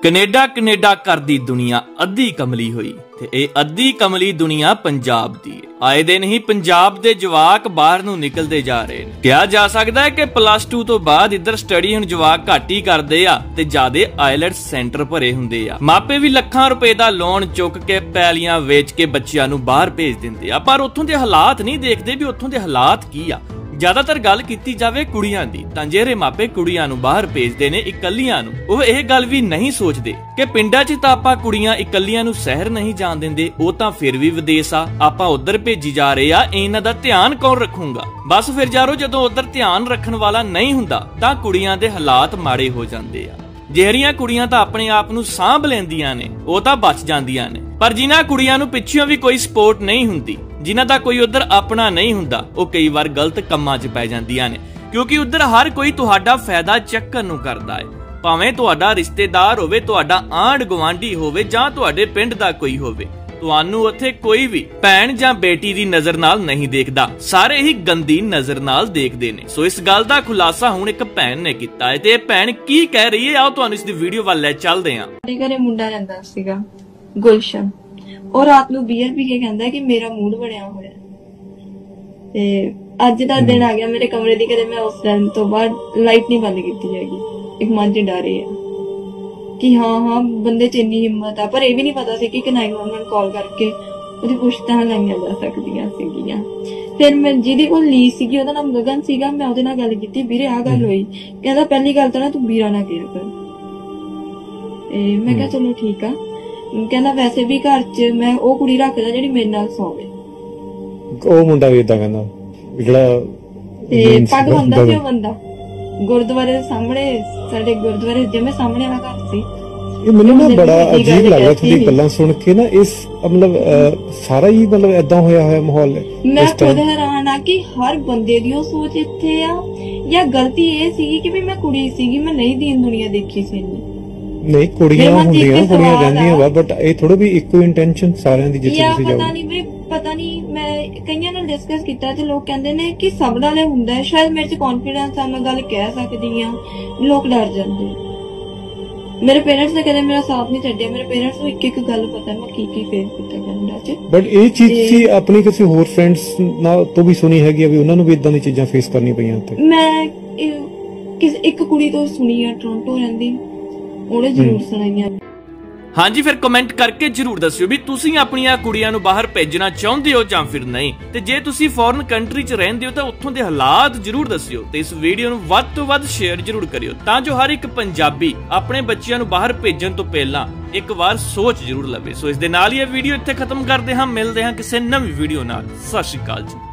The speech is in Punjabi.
ਕੈਨੇਡਾ ਕੈਨੇਡਾ ਕਰਦੀ ਦੁਨੀਆ ਅੱਧੀ ਕਮਲੀ ਹੋਈ ਤੇ ਇਹ ਅੱਧੀ ਕਮਲੀ ਦੁਨੀਆ ਪੰਜਾਬ ਦੀ ਹੈ। ਆਏ ਦਿਨ ਹੀ ਪੰਜਾਬ ਦੇ ਜਵਾਕ ਬਾਹਰ ਨੂੰ ਨਿਕਲਦੇ ਜਾ ਰਹੇ ਨੇ। ਕਿਹਾ ਜਾ ਸਕਦਾ ਹੈ ਕਿ +2 ਤੋਂ ਬਾਅਦ ਇੱਧਰ ਸਟੱਡੀ ਹੁਣ ਜਵਾਕ ਘੱਟ ਹੀ ਕਰਦੇ ਆ ਤੇ ਜ਼ਿਆਦੇ ਆਇਲਟਸ ਸੈਂਟਰ ਭਰੇ ਹੁੰਦੇ ਆ। ਮਾਪੇ ਵੀ ਲੱਖਾਂ ਰੁਪਏ ਦਾ ਲੋਨ ਚੁੱਕ ਕੇ ਪੈਲੀਆਂ ਵੇਚ ਕੇ ਬੱਚਿਆਂ ਨੂੰ ਬਾਹਰ ਭੇਜ ਦਿੰਦੇ ਆ, ਪਰ ਉੱਥੋਂ ਦੇ ਹਾਲਾਤ ਨਹੀਂ ਦੇਖਦੇ ਵੀ ਉੱਥੋਂ ਦੇ ਹਾਲਾਤ ਕੀ ਆ। ਜ਼ਿਆਦਾਤਰ ਗੱਲ ਕੀਤੀ ਜਾਵੇ ਕੁੜੀਆਂ ਦੀ ਤਾਂ ਜਿਹੜੇ ਮਾਪੇ ਕੁੜੀਆਂ ਨੂੰ ਬਾਹਰ ਭੇਜਦੇ ਨੇ ਇਕੱਲੀਆਂ ਨੂੰ, ਉਹ ਇਹ ਗੱਲ ਵੀ ਨਹੀਂ ਸੋਚਦੇ ਕਿ ਪਿੰਡਾਂ 'ਚ ਤਾਂ ਆਪਾਂ ਕੁੜੀਆਂ ਇਕੱਲੀਆਂ ਨੂੰ ਸ਼ਹਿਰ ਨਹੀਂ ਜਾਣ ਦਿੰਦੇ, ਉਹ ਤਾਂ ਫਿਰ ਵੀ ਵਿਦੇਸ਼ ਆ, ਆਪਾਂ ਉਧਰ ਭੇਜੀ ਜਾ ਰਹੇ ਆ, ਇਹਨਾਂ ਦਾ ਧਿਆਨ ਕੌਣ ਰੱਖੂਗਾ। ਬਸ ਫਿਰ ਯਾਰੋ ਜਦੋਂ ਉਧਰ ਧਿਆਨ ਰੱਖਣ ਵਾਲਾ ਨਹੀਂ ਹੁੰਦਾ ਤਾਂ ਕੁੜੀਆਂ ਦੇ ਹਾਲਾਤ ਮਾੜੇ ਹੋ ਜਾਂਦੇ ਆ। ਜਿਹੜੀਆਂ ਕੁੜੀਆਂ ਤਾਂ ਆਪਣੇ ਆਪ ਨੂੰ ਸਾਂਭ ਲੈਂਦੀਆਂ ਨੇ ਉਹ ਤਾਂ ਬਚ ਜਾਂਦੀਆਂ ਨੇ, ਪਰ ਜਿਨ੍ਹਾਂ ਕੁੜੀਆਂ ਨੂੰ ਪਿੱਛੋਂ ਵੀ ਕੋਈ ਸਪੋਰਟ ਨਹੀਂ ਹੁੰਦੀ, ਜਿਨ੍ਹਾਂ ਦਾ ਕੋਈ ਉਧਰ ਆਪਣਾ ਨਹੀਂ ਹੁੰਦਾ, ਉਹ ਕਈ ਵਾਰ ਗਲਤ ਕੰਮਾਂ 'ਚ ਪੈ ਜਾਂਦੀਆਂ ਨੇ, ਕਿਉਂਕਿ ਉਧਰ ਹਰ ਕੋਈ ਤੁਹਾਡਾ ਫਾਇਦਾ ਚੱਕਣ ਨੂੰ ਕਰਦਾ ਹੈ। ਭਾਵੇਂ ਤੁਹਾਡਾ ਰਿਸ਼ਤੇਦਾਰ ਹੋਵੇ, ਤੁਹਾਡਾ ਆਂਢ ਗੁਆਂਢੀ ਹੋਵੇ ਜਾਂ ਤੁਹਾਡੇ ਪਿੰਡ ਦਾ ਕੋਈ ਹੋਵੇ, ਤੁਹਾਨੂੰ ਉੱਥੇ ਕੋਈ ਵੀ ਭੈਣ ਜਾਂ ਬੇਟੀ ਦੀ ਨਜ਼ਰ ਨਾਲ ਨਹੀਂ ਦੇਖਦਾ, ਸਾਰੇ ਹੀ ਗੰਦੀ ਨਜ਼ਰ ਨਾਲ ਦੇਖਦੇ ਨੇ। ਸੋ ਇਸ ਗੱਲ ਦਾ ਖੁਲਾਸਾ ਹੁਣ ਇੱਕ ਭੈਣ ਨੇ ਕੀਤਾ ਹੈ ਤੇ ਇਹ ਭੈਣ ਕੀ ਕਹਿ ਰਹੀ ਹੈ, ਆਓ ਤੁਹਾਨੂੰ ਇਸ ਦੀ ਵੀਡੀਓ ਵੱਲ ਲੈ ਚੱਲਦੇ ਹਾਂ। ਸਾਡੇ ਘਰੇ ਮੁੰਡਾ ਰਹਿੰਦਾ ਸੀਗਾ ਗੁਲਸ਼ਨ, ਉਹ ਰਾਤ ਨੂੰ ਬੀਅਰ ਪੀ ਕੇ ਕਹਿੰਦਾ ਕਿ ਮੇਰਾ ਮੂਡ ਬਣਿਆ ਹੋਇਆ ਤੇ ਅੱਜ ਦਾ ਦਿਨ ਆ ਗਿਆ ਮੇਰੇ ਕਮਰੇ ਦੀ, ਕਦੇ ਮੈਂ ਉਸ ਦਿਨ ਤੋਂ ਬਾਅਦ ਲਾਈਟ ਨਹੀਂ ਬੰਦ ਕੀਤੀ ਜਾਏਗੀ। ਇੱਕ ਮਨ 'ਚ ਡਰ ਹੈ ਕਿ ਹਾਂ ਬੰਦੇ 'ਚ ਇੰਨੀ ਹਿੰਮਤ ਆ, ਪਰ ਇਹ ਵੀ ਨਹੀਂ ਪਤਾ ਸੀ ਕਿ 911 ਕਾਲ ਕਰਕੇ ਉਹਦੀ ਪੁੱਛਤਾਛ ਲਾਈਆਂ ਜਾ ਸਕਦੀਆਂ ਸੀਗੀਆਂ। ਫਿਰ ਮੈਂ ਜਿਹਦੇ ਕੋਲ ਲੀ ਸੀਗੀ, ਉਹਦਾ ਨਾਮ ਗਗਨ ਸੀਗਾ, ਮੈਂ ਉਹਦੇ ਨਾਲ ਗੱਲ ਕੀਤੀ, ਵੀਰੇ ਆਹ ਗੱਲ ਹੋਈ। ਕਹਿੰਦਾ ਪਹਿਲੀ ਗੱਲ ਤਾਂ ਨਾ ਤੂੰ ਵੀਰਾ ਨਾ ਕਿਹਾ ਕਰ। ਮੈਂ ਕਿਹਾ ਚਲੋ ਠੀਕ ਆ। ਕਹਿੰਦਾ ਵੈਸੇ ਵੀ ਘਰ 'ਚ ਮੈਂ ਉਹ ਕੁੜੀ ਰੱਖਦਾ ਜਿਹੜੀ ਮੇਰੇ ਨਾਲ ਸੌਵੇ। ਉਹ ਮੁੰਡਾ ਵੀ ਏਦਾਂ ਕਹਿੰਦਾ ਜਿਹੜਾ ਤੇ ਪੱਗ ਬੰਨਦਾ ਸੀ ਉਹ ਬੰਦਾ, ਗੁਰਦੁਆਰੇ ਦੇ ਸਾਹਮਣੇ, ਸਾਡੇ ਗੁਰਦੁਆਰੇ ਜਿਵੇਂ ਸਾਹਮਣੇ ਵਾਲਾ ਘਰ ਸੀ। ਇਹ ਮੈਨੂੰ ਨਾ ਬੜਾ ਅਜੀਬ ਲੱਗਦਾ ਤੁਹਾਡੀ ਗੱਲਾਂ ਸੁਣ ਕੇ ਨਾ, ਇਸ ਮਤਲਬ ਸਾਰਾ ਹੀ ਮਤਲਬ ਏਦਾਂ ਹੋਇਆ ਮਾਹੌਲ। ਮੈਂ ਖੁਦ ਹੈਰਾਨ ਆ ਕਿ ਹਰ ਬੰਦੇ ਦੀ ਉਹ ਸੋਚ ਇੱਥੇ ਆ, ਜਾਂ ਗਲਤੀ ਇਹ ਸੀਗੀ ਕਿ ਵੀ ਮੈਂ ਕੁੜੀ ਸੀਗੀ, ਮੈਂ ਨਹੀਂ ਦੀਨ ਦੁਨੀਆ ਦੇਖੀ ਸੀ। ਨਹੀਂ ਕੁੜੀਆਂ ਹੁੰਦੀਆਂ, ਕੁੜੀਆਂ ਰਹਿੰਦੀਆਂ ਵਾ, ਬਟ ਇਹ ਥੋੜਾ ਵੀ ਇੱਕੋ ਇੰਟੈਂਸ਼ਨ ਸਾਰਿਆਂ ਦੀ ਜਿੱਥੇ ਤੁਸੀਂ ਜਾਓ। ਪਤਾ ਨਹੀਂ, ਮੈਂ ਕਈਆਂ ਨਾਲ ਡਿਸਕਸ ਕੀਤਾ ਤੇ ਲੋਕ ਕਹਿੰਦੇ ਨੇ ਕਿ ਸਭ ਨਾਲ ਇਹ ਹੁੰਦਾ ਹੈ। ਸ਼ਾਇਦ ਮੇਰੇ 'ਚ ਕੌਨਫੀਡੈਂਸ ਆ, ਮੈਂ ਗੱਲ ਕਹਿ ਸਕਦੀ ਆ, ਲੋਕ ਡਰ ਜਾਂਦੇ। ਮੇਰੇ ਪੇਰੈਂਟਸ ਨੇ ਕਦੇ ਮੇਰਾ ਸਾਥ ਨਹੀਂ ਛੱਡਿਆ, ਮੇਰੇ ਪੇਰੈਂਟਸ ਨੂੰ ਇੱਕ ਗੱਲ ਪਤਾ ਮੈਂ ਕੀ ਫੇਸ ਕੀਤਾ ਕੈਨੇਡਾ 'ਚ। ਬਟ ਇਹ ਚੀਜ਼ ਸੀ ਆਪਣੀ ਕਿਸੇ ਹੋਰ ਫਰੈਂਡਸ ਨਾਲ ਤੋਂ ਵੀ ਸੁਣੀ ਹੈਗੀ ਆ ਵੀ ਉਹਨਾਂ ਨੂੰ ਵੀ ਇਦਾਂ ਦੀ ਚੀਜ਼ਾਂ ਫੇਸ ਕਰਨੀ ਪਈਆਂ ਉੱਥੇ। ਮੈਂ ਇੱਕ ਕੁੜੀ ਤੋਂ ਸੁਣੀ ਆ, ਟੋਰਾਂਟੋ ਰਹਿੰਦੀ, ਉਹਨੇ ਜ਼ਰੂਰ ਸੁਣਾਈਆਂ। ਹਾਂਜੀ, ਫਿਰ ਕਮੈਂਟ ਕਰਕੇ ਜਰੂਰ ਦੱਸਿਓ ਵੀ ਤੁਸੀਂ ਆਪਣੀਆਂ ਕੁੜੀਆਂ ਨੂੰ ਬਾਹਰ ਭੇਜਣਾ ਚਾਹੁੰਦੇ ਹੋ ਜਾਂ ਫਿਰ ਨਹੀਂ, ਤੇ ਜੇ ਤੁਸੀਂ ਫੋਰਨ ਕੰਟਰੀ 'ਚ ਰਹਿੰਦੇ ਹੋ ਤਾਂ ਉੱਥੋਂ ਦੇ ਹਾਲਾਤ ਜਰੂਰ ਦੱਸਿਓ ਤੇ ਇਸ ਵੀਡੀਓ ਨੂੰ ਵੱਧ ਤੋਂ ਵੱਧ ਸ਼ੇਅਰ ਜਰੂਰ ਕਰਿਓ ਤਾਂ ਜੋ ਹਰ ਇੱਕ ਪੰਜਾਬੀ ਆਪਣੇ ਬੱਚਿਆਂ ਨੂੰ ਬਾਹਰ ਭੇਜਣ ਤੋਂ ਪਹਿਲਾਂ ਇੱਕ ਵਾਰ ਸੋਚ ਜਰੂਰ ਲਵੇ। ਸੋ ਇਸ ਦੇ ਨਾਲ ਹੀ ਇਹ ਵੀਡੀਓ ਇੱਥੇ ਖਤਮ ਕਰਦੇ ਹਾਂ, ਮਿਲਦੇ ਹਾਂ ਕਿਸੇ ਨਵੀਂ ਵੀਡੀਓ ਨਾਲ। ਸਤਿ ਸ਼੍ਰੀ ਅਕਾਲ ਜੀ।